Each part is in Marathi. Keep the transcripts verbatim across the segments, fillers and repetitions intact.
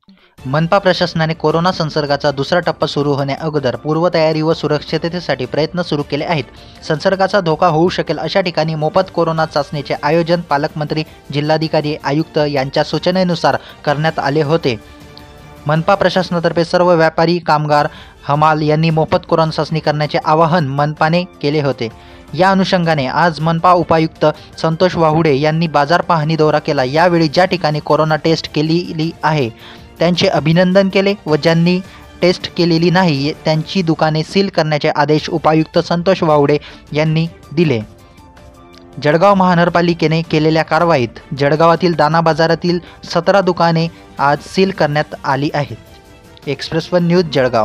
मनपा प्रशासनाने कोरोना संसर्गाचा दुसरा टप्पा सुरू होण्या अगोदर पूर्वतयारी व सुरक्षिततेसाठी प्रयत्न सुरू केले आहेत. संसर्गाचा धोका होऊ शकेल अशा ठिकाणी मोफत कोरोना चाचणीचे आयोजन पालकमंत्री, जिल्हाधिकारी, आयुक्त यांच्या सूचनेनुसार करण्यात आले होते. मनपा प्रशासनातर्फे सर्व व्यापारी, कामगार, हमाल यांनी मोफत कोरोना चाचणी करण्याचे आवाहन मनपाने केले होते. या अनुषंगाने आज मनपा उपायुक्त संतोष वाहुडे यांनी बाजार पाहणी दौरा केला. यावेळी ज्या ठिकाणी कोरोना टेस्ट केलेली आहे त्यांचे अभिनंदन केले व ज्यांनी टेस्ट केलेली नाही त्यांची दुकाने सील करण्याचे आदेश उपायुक्त संतोष वाहुडे यांनी दिले. जळगाव महानगरपालिकेने केलेल्या कारवाईत जळगावातील दाना बाजारातील सतरा दुकाने आज सील करण्यात आली आहेत. Express One News Jalgaon.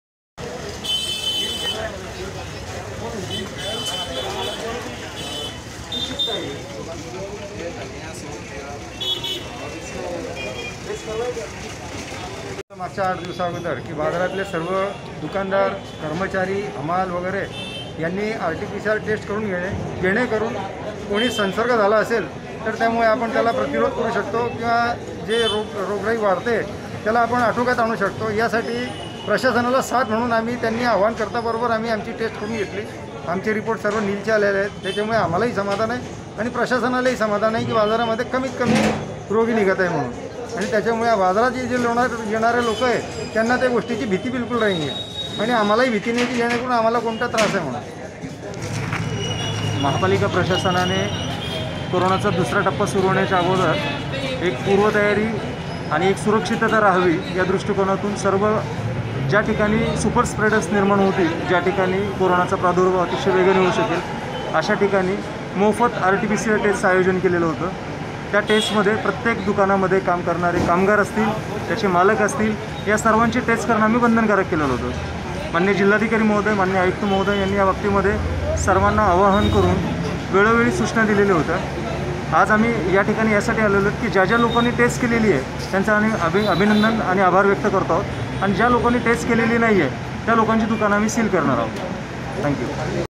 मागच्या आठ दिवसाअगोदर की बाजारातले सर्व दुकानदार, कर्मचारी, हमाल वगैरे यांनी R T P C R test करून घेणे जेणेकरून कोणी संसर्ग झाला असेल तर त्यामुळे आपण त्याला प्रतिरोध करू शकतो किंवा जे रोग रोगराई वाढते त्याला आपण आटोक्यात आणू शकतो. यासाठी प्रशासनाला साथ म्हणून आम्ही त्यांनी आव्हान करताबरोबर आम्ही आमची टेस्ट करून घेतली. आमचे रिपोर्ट सर्व नीलचे आलेले आहेत. त्याच्यामुळे आम्हालाही समाधान आहे आणि प्रशासनालाही समाधान आहे की बाजारामध्ये कमीत कमी रोगी निघत आहे म्हणून. आणि त्याच्यामुळे बाजारात जे जे लोणार येणारे लोक आहे त्यांना त्या गोष्टीची भीती बिलकुल नाही आहे आणि आम्हालाही भीती नाही की जेणेकरून आम्हाला कोणता त्रास आहे म्हणून. महापालिका प्रशासनाने कोरोनाचा दुसरा टप्पा सुरू होण्याच्या अगोदर एक पूर्वतयारी आणि एक सुरक्षितता राहावी या दृष्टिकोनातून सर्व ज्या ठिकाणी सुपर स्प्रेडर्स निर्माण होतील, ज्या ठिकाणी कोरोनाचा प्रादुर्भाव अतिशय वेगाने होऊ शकेल अशा ठिकाणी मोफत R T P C R टेस्टचं आयोजन केलेलं होतं. त्या टेस्टमध्ये प्रत्येक दुकानामध्ये काम करणारे कामगार असतील, त्याचे मालक असतील, या सर्वांची टेस्ट करणं आम्ही बंधनकारक केलेलं होतं. माननीय जिल्हाधिकारी महोदय, माननीय आयुक्त महोदय यांनी या बाबतीमध्ये सर्वांना आवाहन करून वेळोवेळी सूचना दिलेल्या होत्या. आज आम्ही या ठिकाणी यासाठी आलेलो की ज्या ज्या लोकांनी टेस्ट केलेली आहे त्यांचं आम्ही अभि अभिनंदन आणि आभार व्यक्त करतो आहोत आणि ज्या लोकांनी टेस्ट केलेली नाही आहे त्या लोकांची दुकानं आम्ही सील करणार आहोत. थँक्यू.